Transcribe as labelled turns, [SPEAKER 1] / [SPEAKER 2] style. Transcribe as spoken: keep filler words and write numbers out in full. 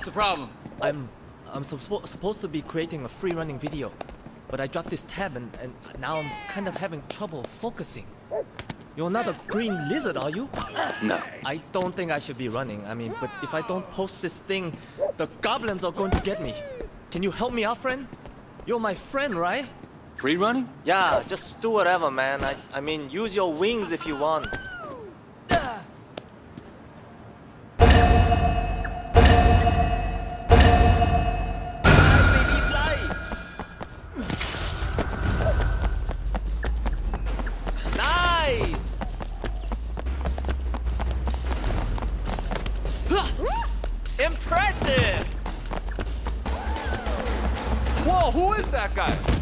[SPEAKER 1] What's the problem?
[SPEAKER 2] I'm I'm suppo supposed to be creating a free running video, but I dropped this tab and, and now I'm kind of having trouble focusing. You're not a green lizard, are you?
[SPEAKER 1] No.
[SPEAKER 2] I don't think I should be running. I mean, but if I don't post this thing, the goblins are going to get me. Can you help me out, friend? You're my friend, right?
[SPEAKER 1] Free running?
[SPEAKER 2] Yeah, just do whatever, man. I, I mean, use your wings if you want. Nice! Impressive!
[SPEAKER 3] Whoa, who is that guy?